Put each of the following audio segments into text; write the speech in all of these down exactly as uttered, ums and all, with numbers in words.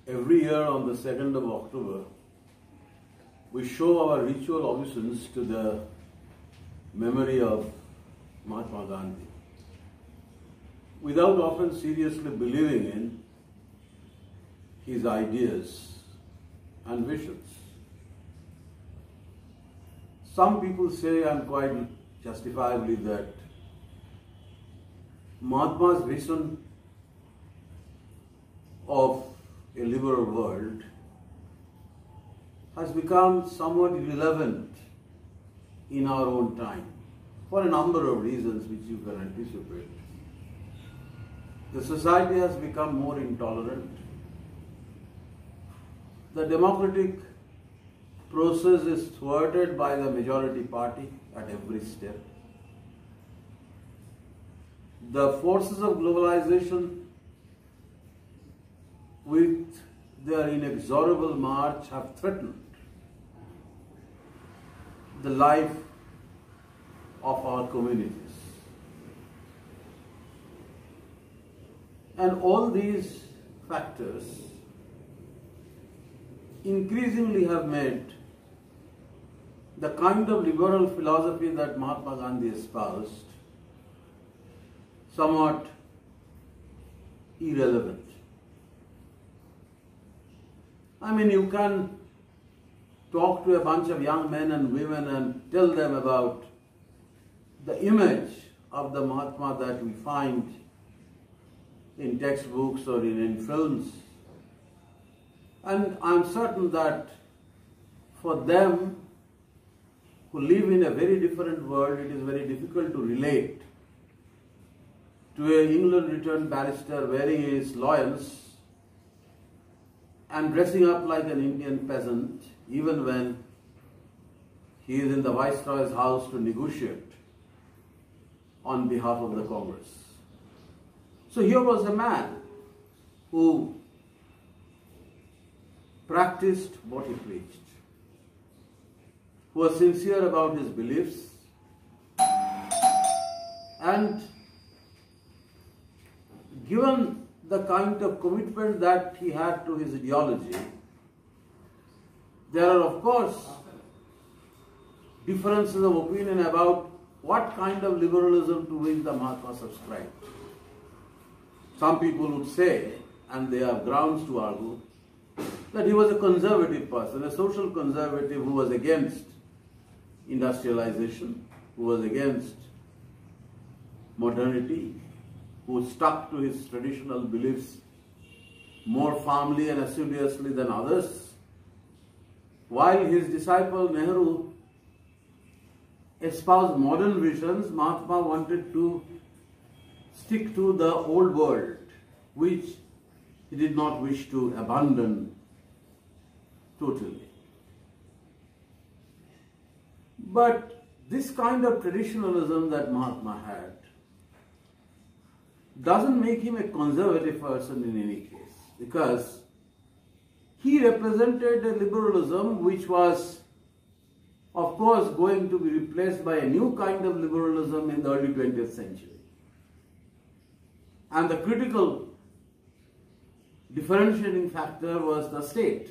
Every year on the second of October, we show our ritual obeisance to the memory of Mahatma Gandhi, without often seriously believing in his ideas and visions. Some people say, and quite justifiably, that Mahatma's vision of a liberal world has become somewhat irrelevant in our own time for a number of reasons which you can anticipate. The society has become more intolerant. The democratic process is thwarted by the majority party at every step. The forces of globalization, with their inexorable march, have threatened the life of our communities. And all these factors increasingly have made the kind of liberal philosophy that Mahatma Gandhi espoused somewhat irrelevant. I mean, you can talk to a bunch of young men and women and tell them about the image of the Mahatma that we find in textbooks or in, in films. And I'm certain that for them who live in a very different world, it is very difficult to relate to an England-returned barrister wearing his loyals and dressing up like an Indian peasant, even when he is in the Viceroy's house to negotiate on behalf of the Congress. So here was a man who practiced what he preached, who was sincere about his beliefs, and given the kind of commitment that he had to his ideology, there are of course differences of opinion about what kind of liberalism to which the Mahatma subscribed. Some people would say, and they have grounds to argue, that he was a conservative person, a social conservative who was against industrialization, who was against modernity, who stuck to his traditional beliefs more firmly and assiduously than others, while his disciple Nehru espoused modern visions. Mahatma wanted to stick to the old world, which he did not wish to abandon totally. But this kind of traditionalism that Mahatma had doesn't make him a conservative person in any case, because he represented a liberalism which was, of course, going to be replaced by a new kind of liberalism in the early twentieth century. And the critical differentiating factor was the state.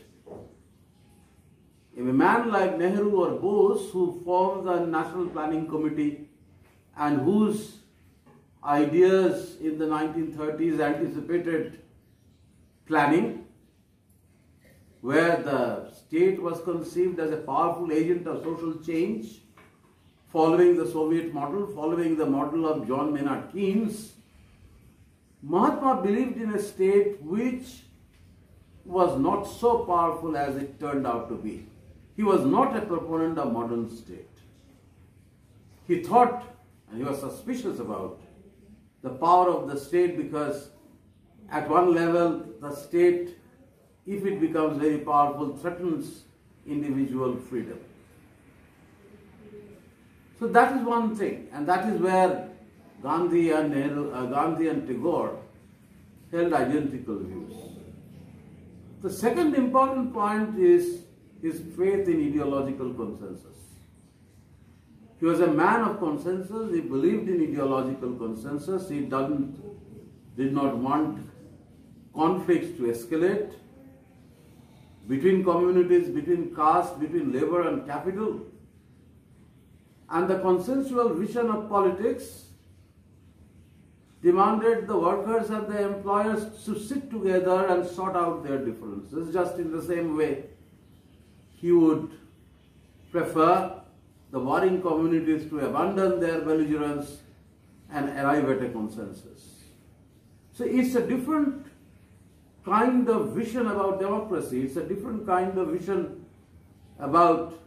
If a man like Nehru or Bose, who formed the National Planning Committee and whose ideas in the nineteen thirties anticipated planning, where the state was conceived as a powerful agent of social change, following the Soviet model, following the model of John Maynard Keynes, Mahatma believed in a state which was not so powerful as it turned out to be. He was not a proponent of modern state. He thought, and he was suspicious about, the power of the state, because at one level the state, if it becomes very powerful, threatens individual freedom. So that is one thing, and that is where Gandhi and Nehru, uh, Gandhi and Tagore held identical views. The second important point is his faith in ideological consensus. He was a man of consensus. He believed in ideological consensus. He doesn't, did not want conflicts to escalate. between communities, between caste, between labor and capital. And the consensual vision of politics demanded the workers and the employers to sit together and sort out their differences, just in the same way he would prefer the warring communities to abandon their belligerence and arrive at a consensus. So it's a different kind of vision about democracy. It's a different kind of vision about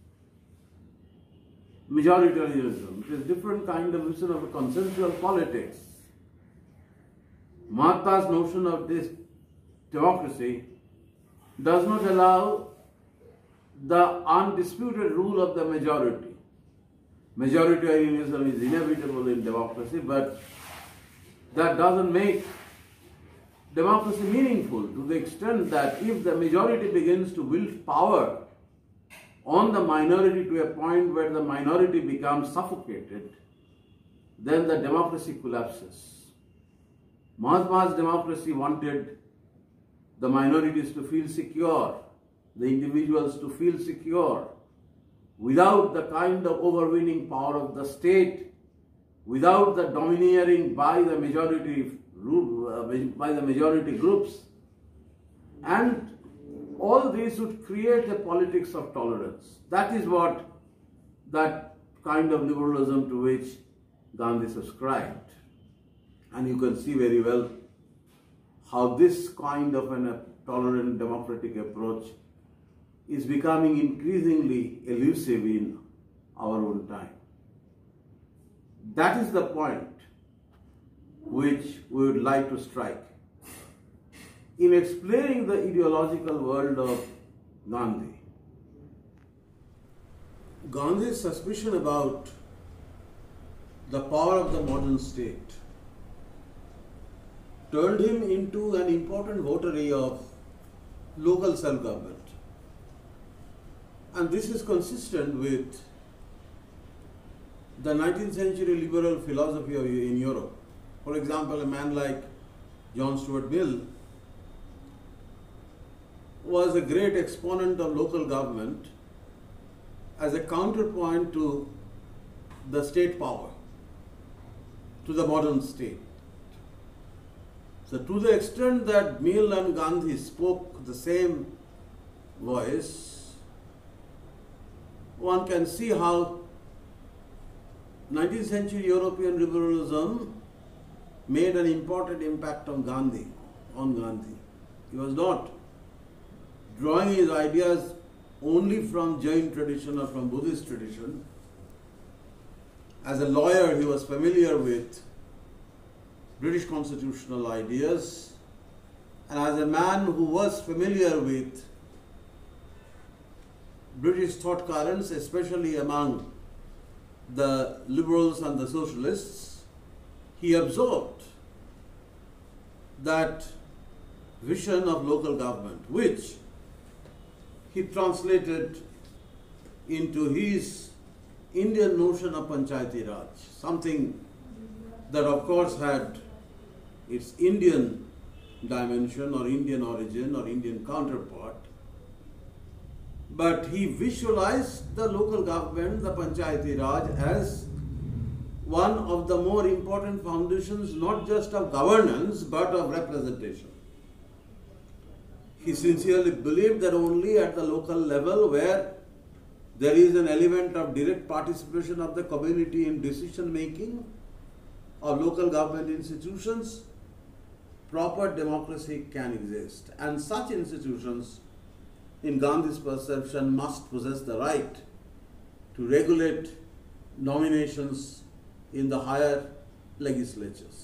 majoritarianism. It is a different kind of vision of a consensual politics. Mahatma's notion of this democracy does not allow the undisputed rule of the majority. Majoritarianism is inevitable in democracy, but that doesn't make democracy meaningful to the extent that if the majority begins to wield power on the minority to a point where the minority becomes suffocated, then the democracy collapses. Mahatma's democracy wanted the minorities to feel secure, the individuals to feel secure, without the kind of overweening power of the state, without the domineering by the majority by the majority groups. And all this would create a politics of tolerance. That is what that kind of liberalism to which Gandhi subscribed. And you can see very well how this kind of an, a tolerant democratic approach is becoming increasingly elusive in our own time. That is the point which we would like to strike. In explaining the ideological world of Gandhi, Gandhi's suspicion about the power of the modern state turned him into an important votary of local self-government. And this is consistent with the nineteenth century liberal philosophy of, in Europe. For example, a man like John Stuart Mill was a great exponent of local government as a counterpoint to the state power, to the modern state. So to the extent that Mill and Gandhi spoke the same voice, one can see how nineteenth century European liberalism made an important impact on Gandhi, on Gandhi. He was not drawing his ideas only from Jain tradition or from Buddhist tradition. As a lawyer, he was familiar with British constitutional ideas, and as a man who was familiar with British thought currents, especially among the liberals and the socialists, he absorbed that vision of local government, which he translated into his Indian notion of Panchayati Raj, something that of course had its Indian dimension or Indian origin or Indian counterpart, but he visualized the local government, the Panchayati Raj, as one of the more important foundations not just of governance but of representation. He sincerely believed that only at the local level, where there is an element of direct participation of the community in decision making of local government institutions, proper democracy can exist. And such institutions, in Gandhi's perception, must possess the right to regulate nominations in the higher legislatures.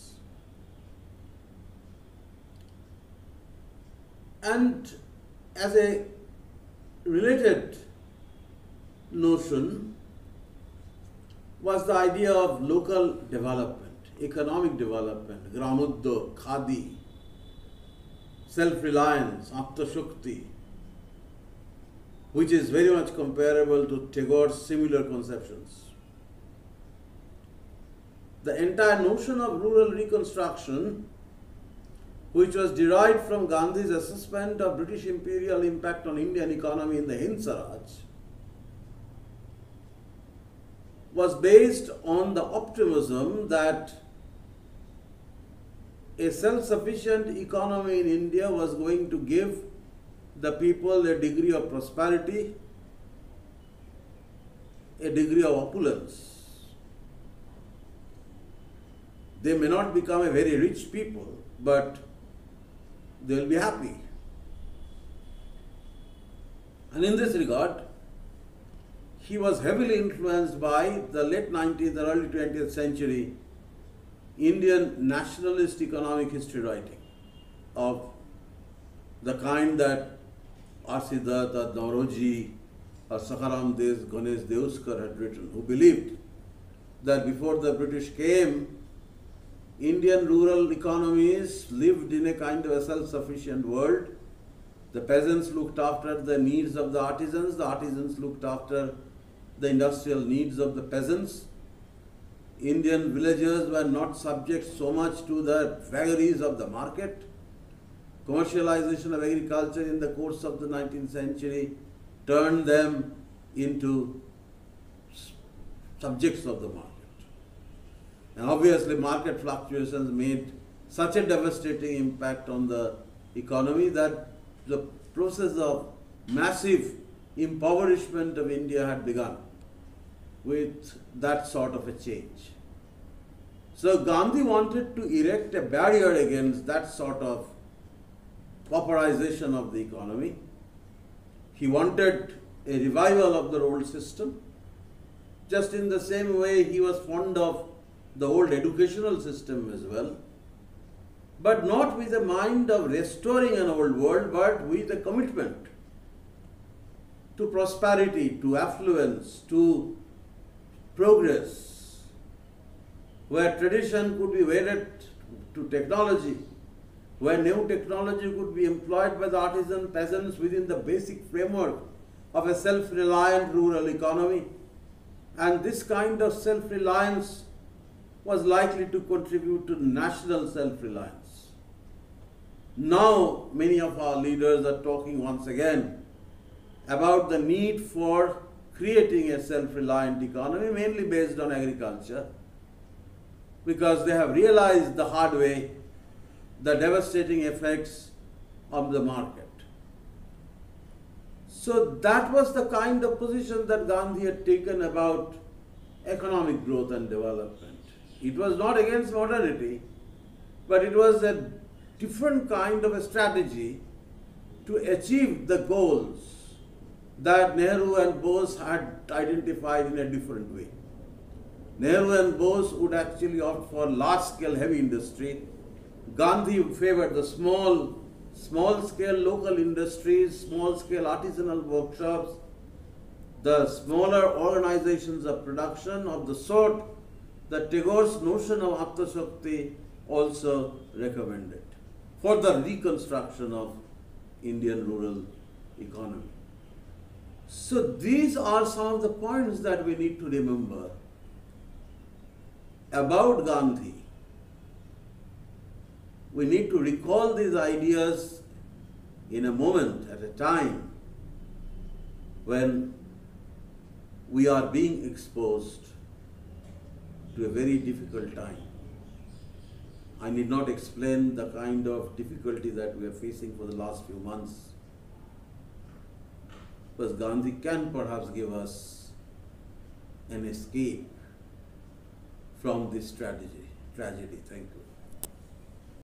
And as a related notion was the idea of local development, economic development, Gramodyog, Khadi, self-reliance, Atmashakti, which is very much comparable to Tagore's similar conceptions. The entire notion of rural reconstruction, which was derived from Gandhi's assessment of British imperial impact on Indian economy in the Hind Swaraj, was based on the optimism that a self-sufficient economy in India was going to give the people a degree of prosperity, a degree of opulence. They may not become a very rich people, but they will be happy. And in this regard, he was heavily influenced by the late nineteenth and early twentieth century Indian nationalist economic history writing of the kind that R C Dutt or Nauroji or Sakharam Des Ganesh Deuskar had written, who believed that before the British came, Indian rural economies lived in a kind of a self-sufficient world. The peasants looked after the needs of the artisans, the artisans looked after the industrial needs of the peasants. Indian villagers were not subject so much to the vagaries of the market. Commercialization of agriculture in the course of the nineteenth century turned them into subjects of the market. And obviously market fluctuations made such a devastating impact on the economy that the process of massive impoverishment of India had begun with that sort of a change. So Gandhi wanted to erect a barrier against that sort of pauperization of the economy. He wanted a revival of the old system, just in the same way he was fond of the old educational system as well, but not with a mind of restoring an old world, but with a commitment to prosperity, to affluence, to progress, where tradition could be wedded to technology, where new technology could be employed by the artisan peasants within the basic framework of a self-reliant rural economy. And this kind of self-reliance was likely to contribute to national self-reliance. Now, many of our leaders are talking once again about the need for creating a self-reliant economy, mainly based on agriculture, because they have realized the hard way the devastating effects of the market. So that was the kind of position that Gandhi had taken about economic growth and development. It was not against modernity, but it was a different kind of a strategy to achieve the goals that Nehru and Bose had identified in a different way. Nehru and Bose would actually opt for large-scale heavy industry. Gandhi favored the small, small-scale local industries, small-scale artisanal workshops, the smaller organizations of production of the sort that Tagore's notion of Atma Shakti also recommended for the reconstruction of Indian rural economy. So these are some of the points that we need to remember about Gandhi. We need to recall these ideas in a moment, at a time when we are being exposed to a very difficult time. I need not explain the kind of difficulty that we are facing for the last few months, because Gandhi can perhaps give us an escape from this tragedy. Tragedy. Thank you.